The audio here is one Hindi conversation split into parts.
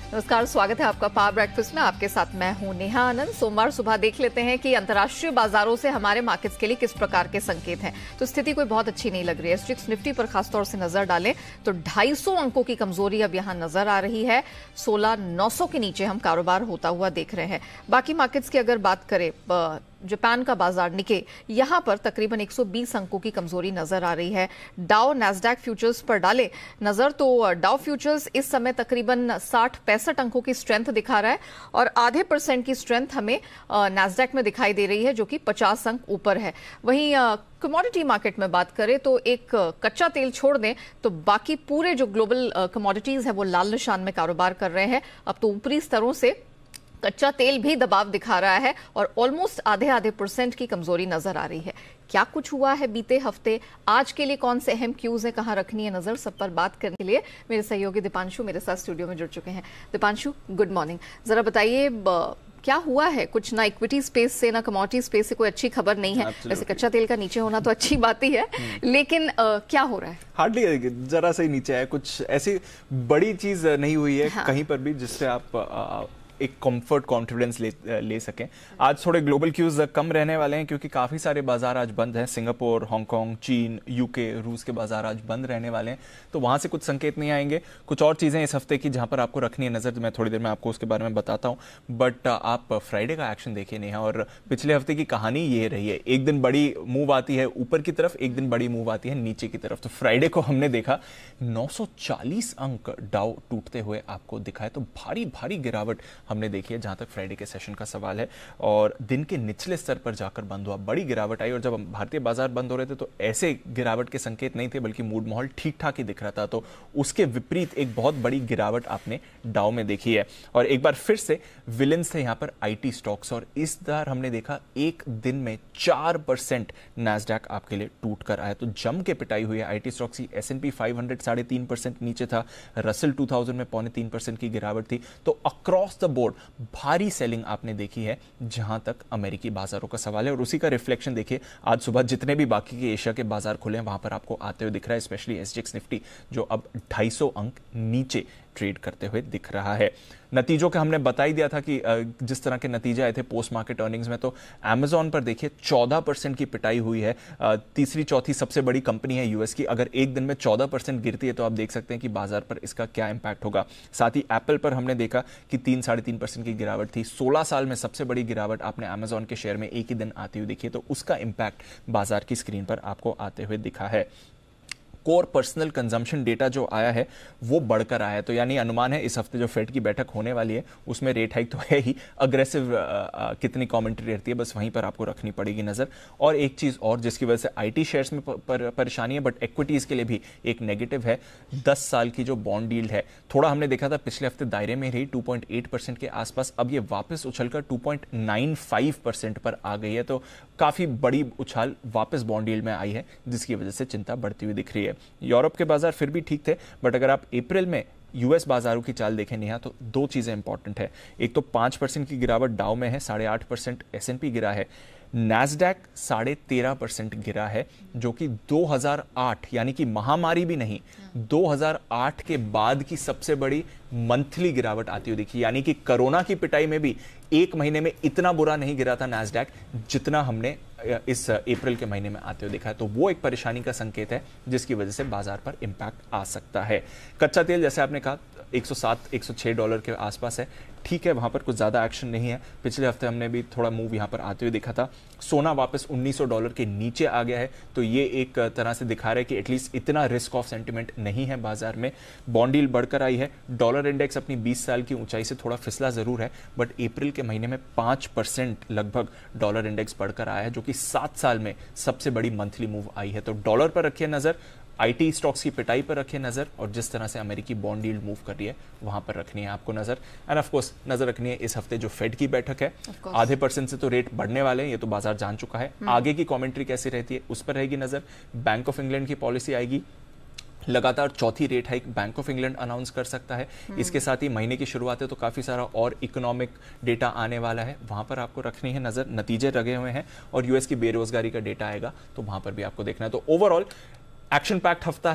नमस्कार, स्वागत है आपका पावर ब्रेकफास्ट में। आपके साथ मैं हूं नेहा आनंद। सोमवार सुबह देख लेते हैं कि अंतर्राष्ट्रीय बाजारों से हमारे मार्केट्स के लिए किस प्रकार के संकेत हैं। तो स्थिति कोई बहुत अच्छी नहीं लग रही है। एसजीएक्स निफ्टी पर खासतौर से नजर डालें तो 250 अंकों की कमजोरी अब यहां नजर आ रही है। 16,900 के नीचे हम कारोबार होता हुआ देख रहे हैं। बाकी मार्केट्स की अगर बात करें, जापान का बाजार निके, यहां पर तकरीबन 120 अंकों की कमजोरी नजर आ रही है। डाउ नैस्डैक फ्यूचर्स पर डाले नजर तो डाउ फ्यूचर्स इस समय तकरीबन 60-65 अंकों की स्ट्रेंथ दिखा रहा है और आधे % की स्ट्रेंथ हमें नैस्डैक में दिखाई दे रही है, जो कि 50 अंक ऊपर है। वहीं कमोडिटी मार्केट में बात करें तो एक कच्चा तेल छोड़ दें तो बाकी पूरे जो ग्लोबल कमोडिटीज है वो लाल निशान में कारोबार कर रहे हैं। अब तो ऊपरी स्तरों से कच्चा तेल भी दबाव दिखा रहा है और ऑलमोस्ट आधे % की कमजोरी नजर आ रही है। क्या कुछ हुआ है बीते हफ्ते, आज के लिए कौन से अहम क्यूज है, कहां रखनी है नजर, सब पर बात करने के लिए मेरे सहयोगी दीपांशु मेरे साथ स्टूडियो में जुड़ चुके हैं। Deepanshu, good morning. जरा बताइए क्या हुआ है? कुछ ना इक्विटी स्पेस से ना कमोडिटी स्पेस से कोई अच्छी खबर नहीं है। वैसे कच्चा तेल का नीचे होना तो अच्छी बात ही है, लेकिन क्या हो रहा है? हार्डली जरा सा ही नीचे है, कुछ ऐसी बड़ी चीज नहीं हुई है कहीं पर भी जिससे आप एक कंफर्ट कॉन्फिडेंस ले सकें। आज थोड़े ग्लोबल क्यूज कम रहने वाले हैं क्योंकि काफ़ी सारे बाजार आज बंद हैं। सिंगापुर, हांगकांग, चीन, यूके, रूस के बाजार आज बंद रहने वाले हैं, तो वहाँ से कुछ संकेत नहीं आएंगे। कुछ और चीज़ें इस हफ्ते की जहाँ पर आपको रखनी है नज़र, मैं थोड़ी देर में आपको उसके बारे में बताता हूँ। बट आप फ्राइडे का एक्शन देखिए नेहा, और पिछले हफ्ते की कहानी ये रही है। एक दिन बड़ी मूव आती है ऊपर की तरफ, एक दिन बड़ी मूव आती है नीचे की तरफ। तो फ्राइडे को हमने देखा 940 अंक डाउ टूटते हुए आपको दिखाए, तो भारी भारी गिरावट हमने देखी है जहां तक फ्राइडे के सेशन का सवाल है। और दिन के निचले स्तर पर जाकर बंद हुआ, बड़ी गिरावट आई। और जब भारतीय बाजार बंद हो रहे थे तो ऐसे गिरावट के संकेत नहीं थे, बल्कि मूड माहौल ठीक ठाक ही दिख रहा था। तो उसके विपरीत एक बहुत बड़ी गिरावट आपने डाउ में देखी है। और एक बार फिर से विलेंस थे यहां पर आईटी स्टॉक्स, और इस बार हमने देखा एक दिन में 4% नैस्डैक आपके लिए टूट कर आया। तो जम के पिटाई हुई है आईटी स्टॉक्स की। S&P 500 3.5% नीचे था, रसल 2000 में 0.3% की गिरावट थी। तो अक्रॉस द बोर्ड भारी सेलिंग आपने देखी है जहां तक अमेरिकी बाजारों का सवाल है। और उसी का रिफ्लेक्शन देखिए आज सुबह जितने भी बाकी के एशिया के बाजार खुले हैं वहां पर आपको आते हुए दिख रहा है। स्पेशली एसजीएक्स निफ्टी जो अब 250 अंक नीचे ट्रेड करते हुए दिख रहा है। नतीजों के हमने बता ही दिया था कि जिस तरह के नतीजे आए थे पोस्ट मार्केट अर्निंग्स में, तो अमेजॉन पर देखिए 14% की पिटाई हुई है। तीसरी चौथी सबसे बड़ी कंपनी है यूएस की, अगर एक दिन में 14% गिरती है तो आप देख सकते हैं कि बाजार पर इसका क्या इंपैक्ट होगा। साथ ही एप्पल पर हमने देखा कि 3-3.5% की गिरावट थी। 16 साल में सबसे बड़ी गिरावट आपने अमेजॉन के शेयर में एक ही दिन आती हुई देखी, तो उसका इंपैक्ट बाजार की स्क्रीन पर आपको आते हुए दिखा है। कोर पर्सनल कंजम्पशन डेटा जो आया है वो बढ़कर आया है, तो यानी अनुमान है इस हफ्ते जो फेड की बैठक होने वाली है उसमें रेट हाइक तो है ही, अग्रेसिव कितनी कमेंट्री रहती है बस वहीं पर आपको रखनी पड़ेगी नजर। और एक चीज और जिसकी वजह से आईटी शेयर्स में परेशानी है, बट इक्विटीज के लिए भी एक नेगेटिव है। 10 साल की जो बॉन्ड यील्ड है, थोड़ा हमने देखा था पिछले हफ्ते दायरे में रही 2.8% के आसपास, अब ये वापस उछलकर 2.95% पर आ गई है। तो काफी बड़ी उछाल वापस बॉन्ड यील्ड में आई है, जिसकी वजह से चिंता बढ़ती हुई दिख रही है। यूरोप के बाजार फिर भी ठीक थे, बट अगर आप अप्रैल में यूएस बाजारों की चाल देखें नेहा, तो दो चीजें इंपॉर्टेंट है। एक तो 5% की गिरावट डाउ में है, 8.5% S&P गिरा है, नैस्डैक 13.5% गिरा है, जो कि 2008 यानी कि महामारी भी नहीं, 2008 के बाद की सबसे बड़ी मंथली गिरावट आती हुई देखी। यानी कि कोरोना की पिटाई में भी एक महीने में इतना बुरा नहीं गिरा था नैस्डैक जितना हमने इस अप्रैल के महीने में आते हुए देखा है। तो वो एक परेशानी का संकेत है जिसकी वजह से बाजार पर इंपैक्ट आ सकता है। कच्चा तेल जैसे आपने कहा $107-106 के आसपास है, ठीक है, वहां पर कुछ ज्यादा एक्शन नहीं है। पिछले हफ्ते हमने भी थोड़ा मूव यहां पर आते हुए देखा था। सोना वापस $1900 के नीचे आ गया है, तो ये एक तरह से दिखा रहा है कि एटलीस्ट इतना रिस्क ऑफ सेंटिमेंट नहीं है बाजार में। बॉन्ड यील्ड बढ़कर आई है, डॉलर इंडेक्स अपनी 20 साल की ऊंचाई से थोड़ा फिसला जरूर है, बट अप्रैल के महीने में 5% लगभग डॉलर इंडेक्स बढ़कर आया है, जो कि 7 साल में सबसे बड़ी मंथली मूव आई है। तो डॉलर पर रखिए नजर, आईटी स्टॉक्स की पिटाई पर रखिए नजर, और जिस तरह से अमेरिकी बॉन्ड यील्ड मूव कर रही है वहां पर रखनी है आपको नजर। एंड ऑफ कोर्स नजर रखनी है इस हफ्ते जो फेड की बैठक है, आधे % से तो रेट बढ़ने वाले हैं, ये तो बाजार जान चुका है। आगे की कमेंट्री कैसी रहती है उस पर रहेगी नजर। बैंक ऑफ इंग्लैंड की पॉलिसी आएगी, लगातार चौथी rate hike Bank of England announce कर सकता है। इसके साथ ही महीने की शुरुआत है तो काफी सारा और इकोनॉमिक डेटा आने वाला है, वहां पर आपको रखनी है नजर। नतीजे लगे हुए हैं और यूएस की बेरोजगारी का डेटा आएगा तो वहां पर भी आपको देखना है। तो ओवरऑल एक्शन पैक्ड हफ्ता है,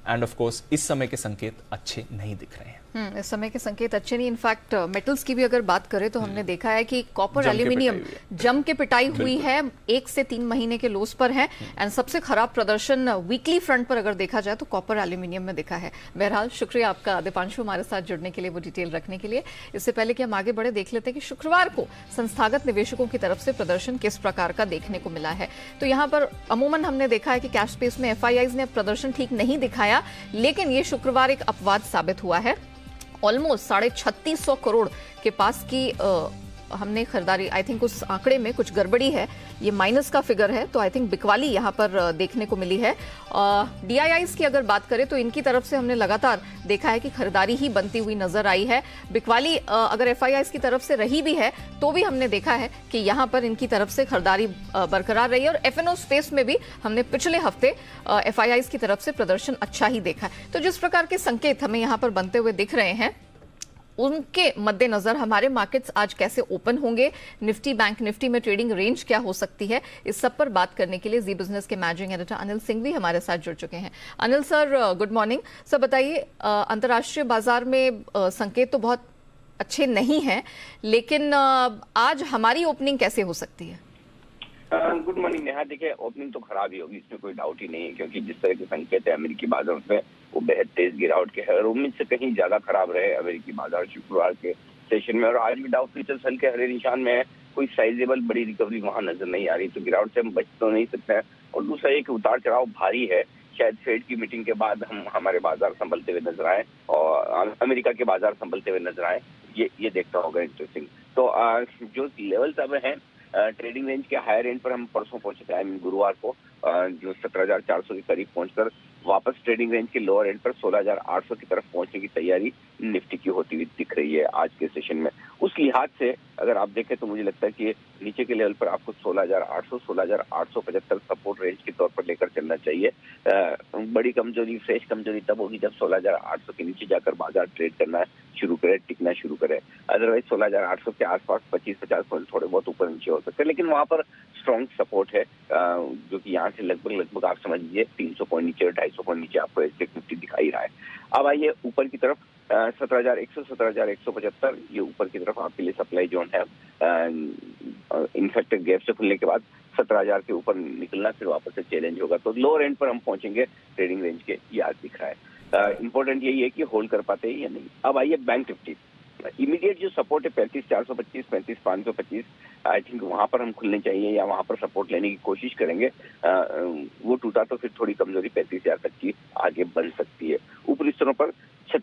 एंड ऑफ कोर्स इस समय के संकेत अच्छे नहीं दिख रहे हैं। इस समय के संकेत अच्छे नहीं। इनफैक्ट मेटल्स की भी अगर बात करें तो हमने देखा है कि कॉपर एल्यूमिनियम जम के पिटाई हुई है, 1 से 3 महीने के लोस पर है। एंड सबसे खराब प्रदर्शन वीकली फ्रंट पर अगर देखा जाए तो कॉपर एल्यूमिनियम में देखा है। बहरहाल शुक्रिया आपका दीपांशु हमारे साथ जुड़ने के लिए, वो डिटेल रखने के लिए। इससे पहले कि हम आगे बढ़े, देख लेते हैं कि शुक्रवार को संस्थागत निवेशकों की तरफ से प्रदर्शन किस प्रकार का देखने को मिला है। तो यहाँ पर अमूमन हमने देखा है कि कैश स्पेस में एफआईआईज ने प्रदर्शन ठीक नहीं दिखाया, लेकिन ये शुक्रवार एक अपवाद साबित हुआ है। ऑलमोस्ट 3650 करोड़ के पास की हमने खरीदारी, आई थिंक उस आंकड़े में कुछ गड़बड़ी है, ये माइनस का फिगर है, तो आई थिंक बिकवाली यहाँ पर देखने को मिली है। डीआईआईज की अगर बात करें तो इनकी तरफ से हमने लगातार देखा है कि खरीदारी ही बनती हुई नजर आई है। बिकवाली अगर एफआईआईज की तरफ से रही भी है तो भी हमने देखा है कि यहाँ पर इनकी तरफ से खरीदारी बरकरार रही है। और एफएनओ स्पेस में भी हमने पिछले हफ्ते एफआईआईज की तरफ से प्रदर्शन अच्छा ही देखा है। तो जिस प्रकार के संकेत हमें यहाँ पर बनते हुए दिख रहे हैं, उनके मद्देनजर हमारे मार्केट्स आज कैसे ओपन होंगे, निफ्टी, बैंक निफ्टी में ट्रेडिंग रेंज क्या हो सकती है, इस सब पर बात करने के लिए जी बिजनेस के मैनेजिंग एडिटर अनिल सिंह भी हमारे साथ जुड़ चुके हैं। Anil sir, good morning sir. बताइए, अंतर्राष्ट्रीय बाजार में संकेत तो बहुत अच्छे नहीं हैं, लेकिन आज हमारी ओपनिंग कैसे हो सकती है? Good morning Neha. देखिए, ओपनिंग तो खराब ही होगी, इसमें कोई डाउट ही नहीं है, क्योंकि जिस तरह के संकेत है अमेरिकी बाजार में वो बेहद तेज गिरावट के है और उम्मीद से कहीं ज्यादा खराब रहे अमेरिकी बाजार शुक्रवार के सेशन में। और आज भी डाउ फ्यूचर्स हल्के हरे निशान में है, कोई साइजेबल बड़ी रिकवरी वहां नजर नहीं आ रही, तो गिरावट से हम बच तो नहीं सकते हैं। और दूसरा एक उतार चढ़ाव भारी है, शायद फेड की मीटिंग के बाद हमारे बाजार संभलते हुए नजर आए और अमेरिका के बाजार संभलते हुए नजर आए, ये देखना होगा इंटरेस्टिंग। तो जो लेवल्स अब हैं ट्रेडिंग रेंज के हायर एंड पर हम परसों पहुंचे थे, गुरुवार को, जो 17,400 के करीब पहुंचकर वापस ट्रेडिंग रेंज के लोअर एंड पर 16,800 की तरफ पहुंचने की तैयारी निफ्टी की होती हुई दिख रही है आज के सेशन में। उस लिहाज से अगर आप देखें तो मुझे लगता है कि नीचे के लेवल पर आपको 16,800, 16,875 सपोर्ट रेंज के तौर पर लेकर चलना चाहिए। बड़ी कमजोरी, फ्रेश कमजोरी तब होगी जब 16,800 के नीचे जाकर बाजार ट्रेड करना शुरू करे, टिकना शुरू करे। अदरवाइज 16,800 के आसपास 25-50 पॉइंट थोड़े बहुत ऊपर नीचे हो सकते हैं, लेकिन वहां पर स्ट्रॉन्ग सपोर्ट है, जो कि यहाँ से लगभग आप समझ लीजिए 300 पॉइंट नीचे और 250 पॉइंट नीचे आपको निफ्टी दिखाई रहा है। अब आइए ऊपर की तरफ, 17,100, 17,175 ये ऊपर की तरफ आपके लिए सप्लाई जोन है। इनफैक्ट गैप से खुलने के बाद 17,000 के ऊपर निकलना फिर वापस से चैलेंज होगा, तो लोअर एंड पर हम पहुंचेंगे ट्रेडिंग रेंज के, ये आज दिख रहा है। इंपॉर्टेंट यही है कि होल्ड कर पाते हैं या नहीं। अब आइए बैंक निफ्टी, इमीडिएट जो सपोर्ट है 35,425, 35,525, आई थिंक वहां पर हम खुलने चाहिए या वहां पर सपोर्ट लेने की कोशिश करेंगे। वो टूटा तो फिर थोड़ी कमजोरी 35,000 तक की आगे बन सकती है। ऊपरी स्तरों पर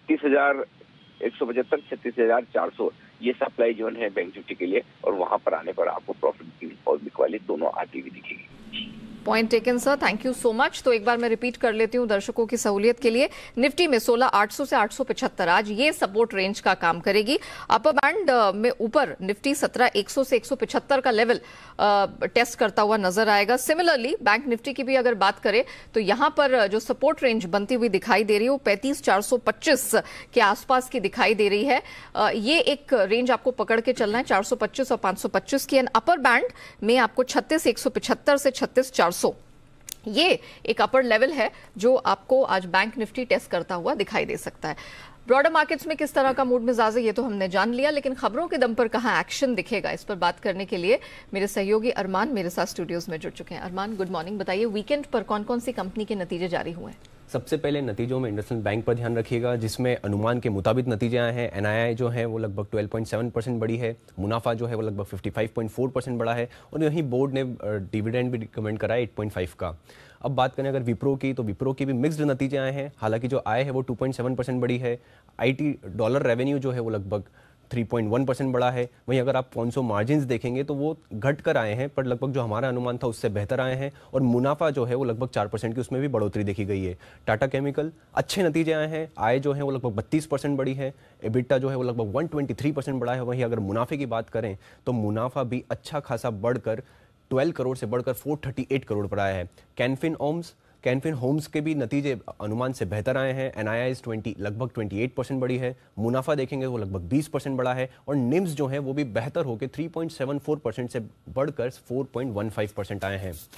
36,175, 36,400 ये सप्लाई जोन है बैंक निफ्टी के लिए, और वहां पर आने पर आपको प्रॉफिट और बिकवाली दोनों आती हुई दिखेगी। Point taken sir, thank you so much. तो एक बार मैं रिपीट कर लेती हूँ दर्शकों की सहूलियत के लिए। निफ्टी में 16,800 से 875 आज ये सपोर्ट रेंज का काम करेगी। अपर बैंड में ऊपर निफ्टी 17,100 से 175 का लेवल टेस्ट करता हुआ नजर आएगा। सिमिलरली बैंक निफ्टी की भी अगर बात करें तो यहाँ पर जो सपोर्ट रेंज बनती हुई दिखाई दे रही है वो 35,425 के आसपास की दिखाई दे रही है। ये एक रेंज आपको पकड़ के चलना है, 425 और 525 की। एंड अपर बैंड में आपको 36,175 से 36,400 ये एक अपर लेवल है जो आपको आज बैंक निफ्टी टेस्ट करता हुआ दिखाई दे सकता है। ब्रॉडर मार्केट्स में किस तरह का मूड मिजाज है ये तो हमने जान लिया, लेकिन खबरों के दम पर कहां एक्शन दिखेगा इस पर बात करने के लिए मेरे सहयोगी अरमान मेरे साथ स्टूडियोज में जुड़ चुके हैं। Arman, good morning. बताइए, वीकेंड पर कौन कौन सी कंपनी के नतीजे जारी हुए हैं? सबसे पहले नतीजों में इंडसइंड बैंक पर ध्यान रखिएगा, जिसमें अनुमान के मुताबिक नतीजे आए हैं। एनआईआई जो है वो लगभग 12.7% बढ़ी है, मुनाफा जो है वो लगभग 55.4% बढ़ा है, और यहीं बोर्ड ने डिविडेंड भी रिकमेंड करा है 8.5 का। अब बात करें अगर विप्रो की, तो विप्रो की भी मिक्स्ड नतीजे आए हैं। हालांकि जो आय है वो 2.7% बढ़ी है। आईटी डॉलर रेवेन्यू जो है वो लगभग 3.1% बढ़ा है। वहीं अगर आप कौन सो मार्जिन्स देखेंगे तो वो घट कर आए हैं, पर लगभग जो हमारा अनुमान था उससे बेहतर आए हैं। और मुनाफा जो है वो लगभग 4% की उसमें भी बढ़ोतरी देखी गई है। टाटा केमिकल अच्छे नतीजे आए हैं, आय जो है वो लगभग 32% बढ़ी है। एबिटा जो है वो लगभग 123% बढ़ा है। वहीं अगर मुनाफे की बात करें तो मुनाफा भी अच्छा खासा बढ़कर 12 करोड़ से बढ़कर 438 करोड़ पर आया है। कैनफिन होम्स के भी नतीजे अनुमान से बेहतर आए हैं। एनआईआई लगभग 28% बढ़ी है। मुनाफा देखेंगे वो लगभग 20% बढ़ा है। और निम्स जो है वो भी बेहतर होकर 3.74% से बढ़कर 4.15% आए हैं।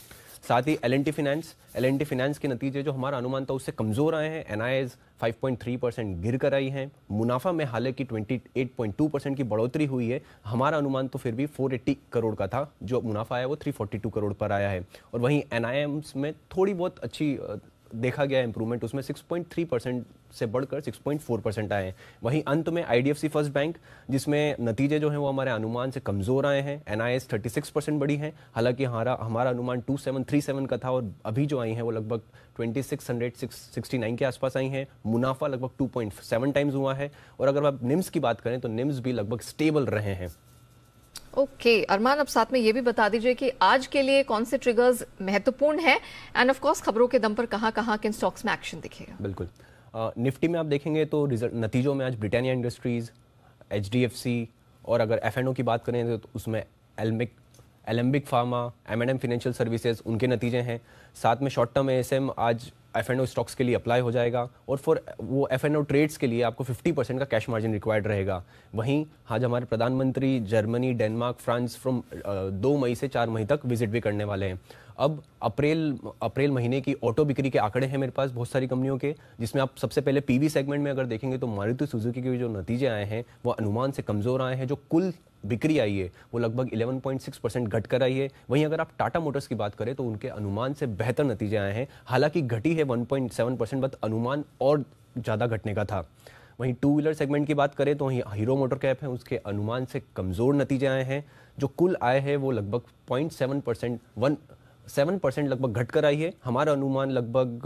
साथ ही एल एन टी फाइनेंस के नतीजे जो हमारा अनुमान था उससे कमज़ोर आए हैं। एनआईएस 5.3% गिर कर आई हैं। मुनाफा में हालांकि 28.2% की बढ़ोतरी हुई है। हमारा अनुमान तो फिर भी 480 करोड़ का था, जो मुनाफा आया वो 342 करोड़ पर आया है। और वहीं एनआईएम्स में थोड़ी बहुत अच्छी देखा गया इंप्रूवमेंट, उसमें 6.3% से बढ़कर 6.4% आए हैं। वहीं अंत में आईडीएफसी फर्स्ट बैंक, जिसमें नतीजे जो हैं वो हमारे अनुमान से कमज़ोर आए हैं। एनआईएस 36% बढ़ी हैं, हालांकि हमारा अनुमान 2737 का था और अभी जो आई हैं वो लगभग 2669 के आसपास आई हैं। मुनाफा लगभग 2.7 टाइम्स हुआ है। और अगर आप निम्स की बात करें तो निम्स भी लगभग स्टेबल रहे हैं। ओके अरमान, अब साथ में ये भी बता दीजिए कि आज के लिए कौन से ट्रिगर्स महत्वपूर्ण हैं एंड ऑफ कोर्स खबरों के दम पर कहां किन स्टॉक्स में एक्शन दिखेगा। बिल्कुल, निफ्टी में आप देखेंगे तो नतीजों में आज ब्रिटानिया इंडस्ट्रीज, एचडीएफसी और अगर एफएनओ की बात करें तो उसमें एलेम्बिक फार्मा, एम&एम फाइनेंशियल सर्विसेज उनके नतीजे हैं। साथ में शॉर्ट टर्म एएसएम आज एफएनओ स्टॉक्स के लिए अप्लाई हो जाएगा और फॉर वो एफएनओ ट्रेड्स के लिए आपको 50% का कैश मार्जिन रिक्वायर्ड रहेगा। वहीं आज हमारे प्रधानमंत्री जर्मनी, डेनमार्क, फ्रांस फ्रॉम 2 मई से 4 मई तक विजिट भी करने वाले हैं। अब अप्रैल महीने की ऑटो बिक्री के आंकड़े हैं मेरे पास बहुत सारी कंपनियों के, जिसमें आप सबसे पहले पीवी सेगमेंट में अगर देखेंगे तो मारुति सुजुकी के जो नतीजे आए हैं वो अनुमान से कमज़ोर आए हैं। जो कुल बिक्री आई है वो लगभग 11.6% घट कर आई है। वहीं अगर आप टाटा मोटर्स की बात करें तो उनके अनुमान से बेहतर नतीजे आए हैं, हालांकि घटी है 1.7%, बट अनुमान और ज़्यादा घटने का था। वहीं टू व्हीलर सेगमेंट की बात करें तो वहीं हीरो मोटर कैप है, उसके अनुमान से कमज़ोर नतीजे आए हैं। जो कुल आय है वो लगभग 7% लगभग घट कर आई है। हमारा अनुमान लगभग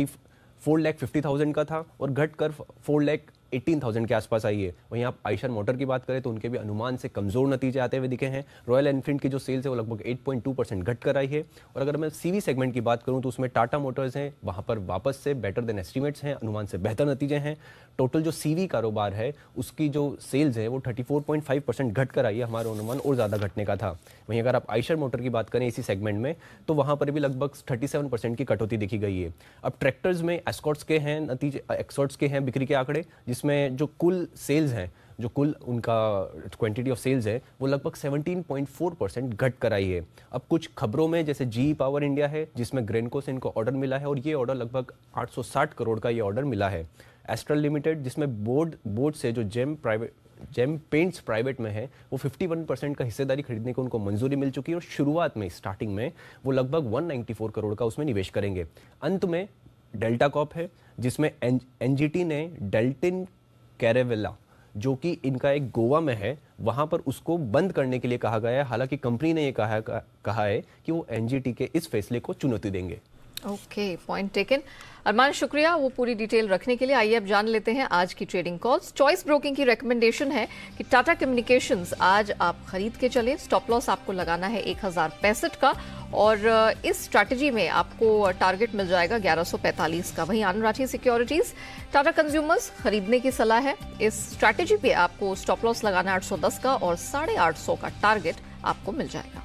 4,50,000 का था और घट कर 4,18,000 के आसपास आई है। वहीं आप आयशर मोटर की बात करें तो उनके भी अनुमान से कमज़ोर नतीजे आते हुए दिखे हैं। रॉयल एनफील्ड की जो सेल्स है वो लगभग 8.2% घट कर आई है। और अगर मैं सीवी सेगमेंट की बात करूं तो उसमें टाटा मोटर्स हैं, वहां पर वापस से बेटर देन एस्टिमेट्स हैं, अनुमान से बेहतर नतीजे हैं। टोटल जो सीवी कारोबार है उसकी जो सेल्स है वो 34.5% घट कर आई है, हमारा अनुमान और ज़्यादा घटने का था। वहीं अगर आप आयशर मोटर की बात करें इसी सेगमेंट में तो वहाँ पर भी लगभग 37% की कटौती देखी गई है। अब ट्रैक्टर्स में एस्कॉर्ट्स के हैं बिक्री के आंकड़े, जिसमें जो कुल सेल्स हैं, जो कुल उनका क्वांटिटी ऑफ सेल्स है वो लगभग 17.4% घट कर आई है। अब कुछ खबरों में जैसे जी पावर इंडिया है जिसमें ग्रेनको से इनको ऑर्डर मिला है और ये ऑर्डर लगभग 860 करोड़ का ये ऑर्डर मिला है। एस्ट्रल लिमिटेड जिसमें बोर्ड से जो जेम पेंट्स प्राइवेट में है वो 51% का हिस्सेदारी खरीदने को उनको मंजूरी मिल चुकी है और शुरुआत में स्टार्टिंग में वो लगभग 194 करोड़ का उसमें निवेश करेंगे। अंत में डेल्टा कॉर्प है जिसमें एनजीटी ने डेल्टिन कैरेवेला जो कि इनका एक गोवा में है वहां पर उसको बंद करने के लिए कहा गया है। हालांकि कंपनी ने ये कहा है कि वो एनजीटी के इस फैसले को चुनौती देंगे। Okay, point taken. अरमान शुक्रिया वो पूरी डिटेल रखने के लिए। आइए अब जान लेते हैं आज की ट्रेडिंग कॉल्स। चॉइस ब्रोकिंग की रिकमेंडेशन है कि टाटा कम्युनिकेशंस आज आप खरीद के चले। स्टॉप लॉस आपको लगाना है 1065 का और इस स्ट्रैटेजी में आपको टारगेट मिल जाएगा 1145 का। वहीं आनंद राठी सिक्योरिटीज टाटा कंज्यूमर्स खरीदने की सलाह है। इस स्ट्रैटेजी पे आपको स्टॉप लॉस लगाना 810 का और 850 का टारगेट आपको मिल जाएगा।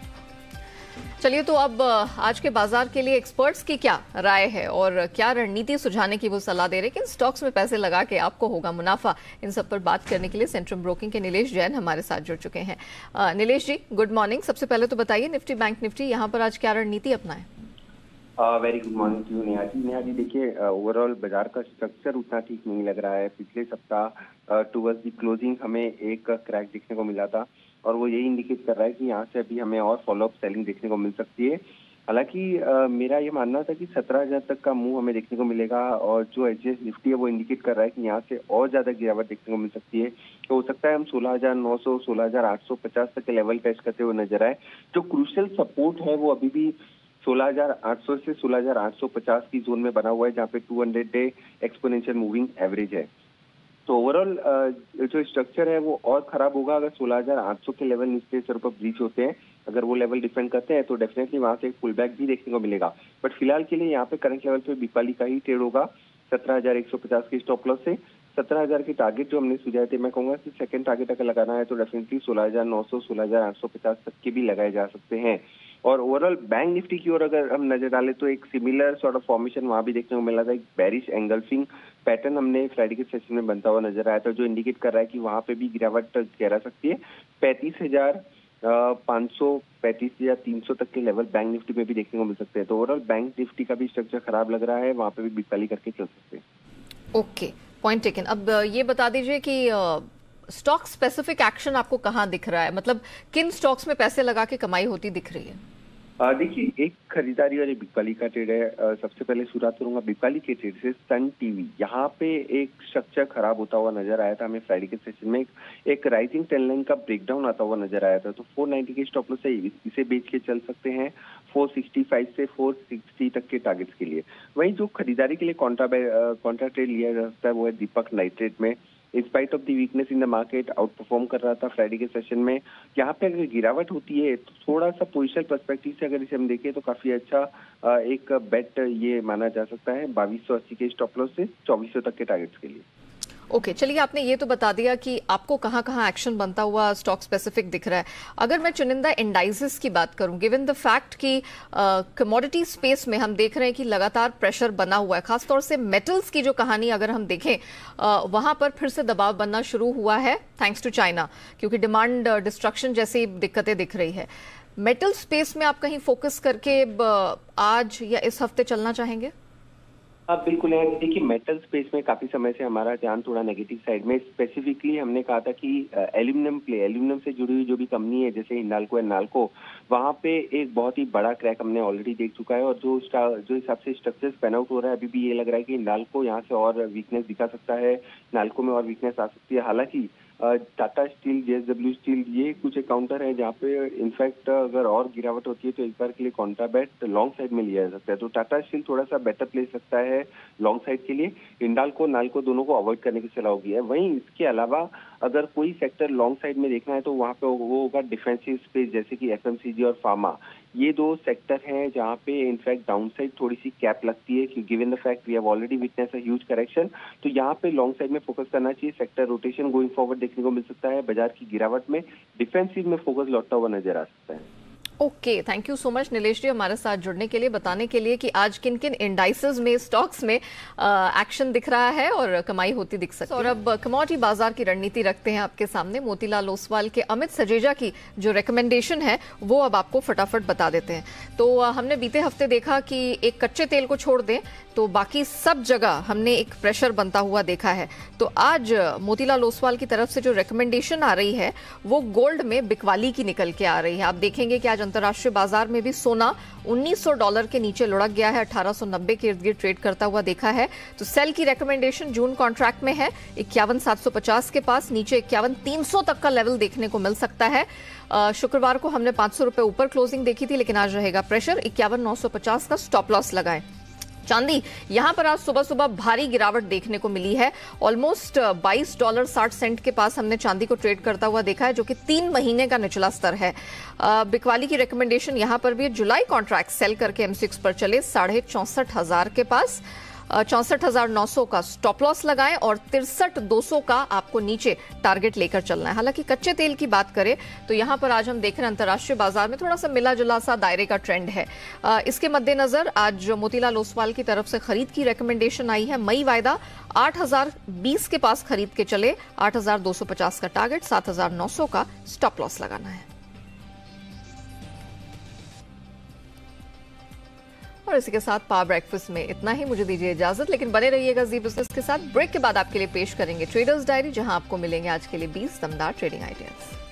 चलिए तो अब आज के बाजार के लिए एक्सपर्ट्स की क्या राय है और क्या रणनीति सुझाने की वो सलाह दे रहे हैं, किन स्टॉक्स में पैसे लगा के आपको होगा मुनाफा, इन सब पर बात करने के लिए सेंट्रम ब्रोकिंग के नीलेश जैन हमारे साथ जुड़ चुके हैं। Nilesh ji good morning. सबसे पहले तो बताइए निफ्टी बैंक निफ्टी यहाँ पर आज क्या रणनीति अपनाएं? Very good morning to you Neha ji. देखिए ओवरऑल बाजार का स्ट्रक्चर उतना ठीक नहीं लग रहा है। पिछले सप्ताह टुवर्ड्स दी क्लोजिंग हमें एक क्रैक देखने को मिला था और वो यही इंडिकेट कर रहा है कि यहाँ से अभी हमें और फॉलोअप सेलिंग देखने को मिल सकती है। हालांकि मेरा ये मानना था कि 17,000 तक का मूव हमें देखने को मिलेगा और जो एचएस निफ्टी है वो इंडिकेट कर रहा है कि यहाँ से और ज्यादा गिरावट देखने को मिल सकती है। तो हो सकता है हम 16,900 16,850 तक के लेवल टेस्ट करते हुए नजर आए। जो क्रूशियल सपोर्ट है वो अभी भी 16,800 से 16,850 की जोन में बना हुआ है, जहाँ पे 200 डे एक्सपोनेंशियल मूविंग एवरेज है। तो ओवरऑल जो स्ट्रक्चर है वो और खराब होगा अगर 16,800 के लेवल निचले स्तर पर ब्रीच होते हैं। अगर वो लेवल डिफेंड करते हैं तो डेफिनेटली वहां से एक पुल बैक भी देखने को मिलेगा। बट फिलहाल के लिए यहाँ पे करंट लेवल पे बिपाली का ही ट्रेड होगा 17,150 की स्टॉप लॉस से। 17,000 की टारगेट जो हमने सुझाए थे, मैं कहूंगा कि सेकंड टारगेट अगर लगाना है तो डेफिनेटली 16,900 16,850 तक के भी लगाए जा सकते हैं। और ओवरऑल बैंक निफ्टी की ओर अगर हम नजर डालें तो एक सिमिलर सॉर्ट ऑफ फॉर्मेशन वहां भी देखने को मिला था। एक बेरिश एंगल्फिंग पैटर्न हमने फ्राइडे के सेशन में बनता हुआ नजर आया था, जो इंडिकेट कर रहा है कि वहां पे भी गिरावट गहरा सकती है। 35,000 535 या 300 तक के लेवल बैंक निफ्टी में भी देखने को मिल सकते हैं। तो ओवरऑल बैंक निफ्टी का भी स्ट्रक्चर खराब लग रहा है, वहां पे भी बिकवाली करके चल सकते हैं। Okay, point taken. अब ये बता दीजिए कि स्टॉक स्पेसिफिक एक्शन आपको कहाँ दिख रहा है, मतलब किन स्टॉक्स में पैसे लगा के कमाई होती दिख रही है? देखिए, एक खरीदारी और एक बिकवाली का ट्रेड है। सबसे पहले शुरुआत करूंगा बिकवाली के ट्रेड से। सन टीवी, यहाँ पे एक स्ट्रक्चर खराब होता हुआ नजर आया था हमें फ्राइडे के सेशन में। एक राइजिंग ट्रेंड लाइन का ब्रेकडाउन आता हुआ नजर आया था, तो 490 के स्टॉप लॉस से इसे बेच के चल सकते हैं 465 से 460 तक के टारगेट्स के लिए। वहीं जो खरीदारी के लिए कॉन्ट्रा ट्रेड लिया जा सकता है वो है दीपक नाइट्रेट में। In spite of the weakness in the market outperform कर रहा था फ्राइडे के सेशन में। यहाँ पे अगर गिरावट होती है तो थोड़ा सा पोजिशनल पर्सपेक्टिव से अगर इसे हम देखें तो काफी अच्छा एक बेट ये माना जा सकता है 2280 के स्टॉप लॉस से 2400 तक के टारगेट्स के लिए। ओके, चलिए आपने ये तो बता दिया कि आपको कहाँ कहाँ एक्शन बनता हुआ स्टॉक स्पेसिफिक दिख रहा है। अगर मैं चुनिंदा इंडाइसेस की बात करूं, गिवन द फैक्ट कि कमोडिटी स्पेस में हम देख रहे हैं कि लगातार प्रेशर बना हुआ है, खासतौर से मेटल्स की जो कहानी अगर हम देखें वहां पर फिर से दबाव बनना शुरू हुआ है थैंक्स टू चाइना, क्योंकि डिमांड डिस्ट्रक्शन जैसी दिक्कतें दिख रही है। मेटल स्पेस में आप कहीं फोकस करके आज या इस हफ्ते चलना चाहेंगे? हाँ बिल्कुल है। देखिए, मेटल स्पेस में काफी समय से हमारा ध्यान थोड़ा नेगेटिव साइड में, स्पेसिफिकली हमने कहा था कि एल्यूमिनियम से जुड़ी हुई जो भी कंपनी है जैसे हिंडाल्को एंड नाल्को, वहां पे एक बहुत ही बड़ा क्रैक हमने ऑलरेडी देख चुका है। और जो हिसाब से स्ट्रक्चर्स पैन आउट हो रहा है, अभी भी ये लग रहा है कि हिंडाल्को यहाँ से और वीकनेस दिखा सकता है, नाल्को में और वीकनेस आ सकती है। हालांकि टाटा स्टील, JSW स्टील, ये कुछ एक काउंटर है जहाँ पे इनफैक्ट अगर और गिरावट होती है तो एक बार के लिए कॉन्ट्रा बेट लॉन्ग साइड में लिया जा सकता है। तो टाटा स्टील थोड़ा सा बेटर प्लेस सकता है लॉन्ग साइड के लिए। हिंडाल्को, नाल्को दोनों को अवॉइड करने की सलाह होगी है। वहीं इसके अलावा अगर कोई सेक्टर लॉन्ग साइड में देखना है तो वहाँ पे वो होगा डिफेंसिव स्पेस, जैसे कि FMCG और फार्मा। ये दो सेक्टर हैं जहाँ पे इनफैक्ट डाउन साइड थोड़ी सी कैप लगती है, क्योंकि given the fact we have already witness a huge correction. तो यहाँ पे लॉन्ग साइड में फोकस करना चाहिए। सेक्टर रोटेशन गोइंग फॉरवर्ड देखने को मिल सकता है। बाजार की गिरावट में डिफेंसिव में फोकस लौटता हुआ नजर आ सकता है। Okay, thank you so much Nilesh ji हमारे साथ जुड़ने के लिए, बताने के लिए कि आज किन किन इंडाइसेस में, स्टॉक्स में एक्शन दिख रहा है और कमाई होती दिख सकती है। और अब कमोडिटी बाजार की रणनीति रखते हैं आपके सामने। मोतीलाल ओसवाल के अमित सजेजा की जो रिकमेंडेशन है वो अब आपको फटाफट बता देते हैं। तो हमने बीते हफ्ते देखा कि एक कच्चे तेल को छोड़ दें तो बाकी सब जगह हमने एक प्रेशर बनता हुआ देखा है। तो आज मोतीलाल ओसवाल की तरफ से जो रिकमेंडेशन आ रही है वो गोल्ड में बिकवाली की निकल के आ रही है। आप देखेंगे कि आज अंतर्राष्ट्रीय बाजार में भी सोना $1900 के नीचे लुढ़क गया है, 1890 के इर्द गिर्द ट्रेड करता हुआ देखा है। तो सेल की रिकमेंडेशन जून कॉन्ट्रैक्ट में है 51,750 के पास, नीचे 51,300 तक का लेवल देखने को मिल सकता है। शुक्रवार को हमने 500 रुपए ऊपर क्लोजिंग देखी थी, लेकिन आज रहेगा प्रेशर। 51,950 का स्टॉप लॉस लगाएं। चांदी, यहां पर आज सुबह सुबह भारी गिरावट देखने को मिली है। ऑलमोस्ट $22.60 के पास हमने चांदी को ट्रेड करता हुआ देखा है, जो कि 3 महीने का निचला स्तर है। बिकवाली की रिकमेंडेशन यहां पर भी जुलाई कॉन्ट्रैक्ट सेल करके M6 पर चले 64,500 के पास। 64,900 का स्टॉप लॉस लगाएं और 63,200 का आपको नीचे टारगेट लेकर चलना है। हालांकि कच्चे तेल की बात करें तो यहां पर आज हम देख रहे हैं अंतर्राष्ट्रीय बाजार में थोड़ा सा मिला जुला सा दायरे का ट्रेंड है। इसके मद्देनजर आज मोतीलाल ओसवाल की तरफ से खरीद की रिकमेंडेशन आई है। मई वायदा 8,020 के पास खरीद के चले, 8,250 का टारगेट, 7,900 का स्टॉप लॉस लगाना है। और इसी के साथ पावर ब्रेकफास्ट में इतना ही। मुझे दीजिए इजाजत, लेकिन बने रहिएगा जी बिजनेस के साथ। ब्रेक के बाद आपके लिए पेश करेंगे ट्रेडर्स डायरी, जहां आपको मिलेंगे आज के लिए 20 दमदार ट्रेडिंग आइडियाज।